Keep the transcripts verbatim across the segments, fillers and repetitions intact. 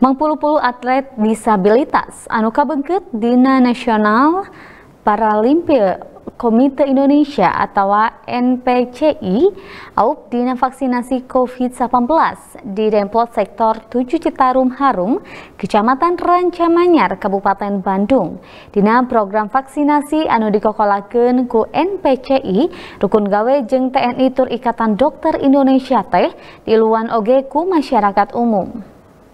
Mangpulu-pulu atlet disabilitas anu kabengkeut dina Nasional Paralimpik Komite Indonesia atau N P C I aup dina vaksinasi COVID delapan belas di Demplot sektor tujuh Citarum Harum, Kecamatan Rancamanyar, Kabupaten Bandung. Dina program vaksinasi anu dikokolakeun ku N P C I, rukun gawe jeung T N I tur Ikatan Dokter Indonesia teh diluan oge ku masyarakat umum.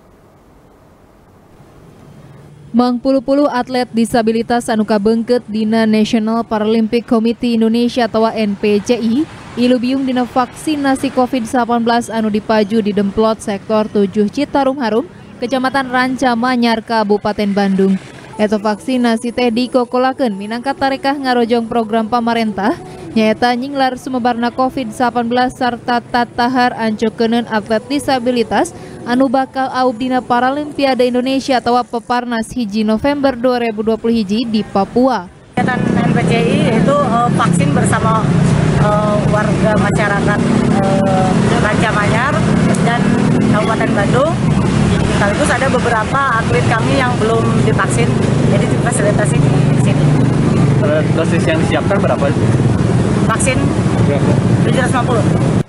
Mangpulu-pulu atlet disabilitas anu kabengkeut dina National Paralympic Committee Indonesia atau N P C I ilubiung dina vaksinasi COVID delapan belas anu dipaju di Demplot sektor tujuh Citarum Harum, Kecamatan Rancamanyar, Kabupaten Bandung. Eta vaksinasi teh dikokolakeun minangka tarekah ngarojong program pamarentah nyaeta nyinglar sumebarna COVID delapan belas sarta tatahar ancokeun atlet disabilitas anu bakal aup dina Paralimpiade Indonesia atau Peparnas hiji November dua ribu dua puluh hiji di Papua. Kegiatan N P C I itu uh, vaksin bersama uh, warga masyarakat uh, Rancamanyar dan Kabupaten Bandung. Sekaligus ada beberapa atlet kami yang belum divaksin, jadi difasilitasi di sini. Dosis yang disiapkan berapa? Vaksin tujuh ratus lima puluh.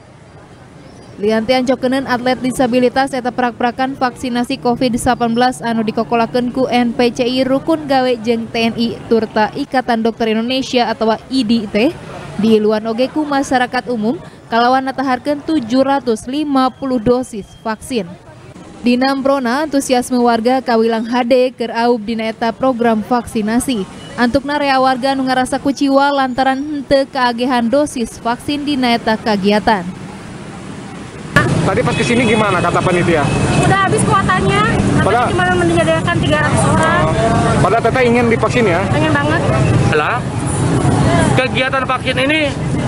Lianti ancokeun atlet disabilitas eta prak-prakan vaksinasi COVID delapan belas anu dikokolakeun ku N P C I rukun gawe jeung T N I turta Ikatan Dokter Indonesia atau I D I teh diiluan oge ku masyarakat umum kalawan nataharkeun tujuh ratus lima puluh dosis vaksin. Dina amprona antusiasme warga kawilang hade keur aup dina eta program vaksinasi. Antukna rea warga anu ngarasa kuciwa lantaran henteu kaagehan dosis vaksin dina eta kagiatan. Tadi pas kesini gimana kata panitia? Udah habis kuotanya, katanya cuma menyediakan tiga ratus orang. Oh, pada teteh ingin divaksin ya? Pengen banget. Lah, kegiatan vaksin ini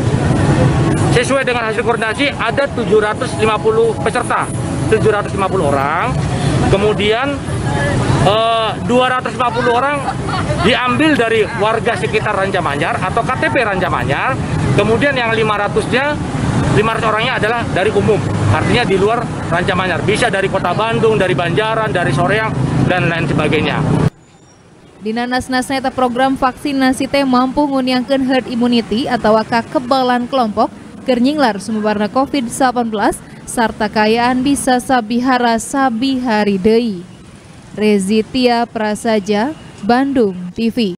sesuai dengan hasil koordinasi ada tujuh ratus lima puluh peserta, tujuh ratus lima puluh orang. Kemudian eh, dua ratus lima puluh orang diambil dari warga sekitar Rancamanyar atau K T P Rancamanyar. Kemudian yang lima ratus-nya lima ratus orangnya adalah dari umum, artinya di luar Rancamanyar, bisa dari kota Bandung, dari Banjaran, dari Soreang, dan lain sebagainya. Dina nas-nasna eta program vaksinasi teh mampu nguniangkeun herd immunity atau kekebalan kelompok keur nyinglar sumebarna COVID delapan belas sarta kayaan bisa sabihara sabihari deui. Rezitia Prasaja, Bandung T V.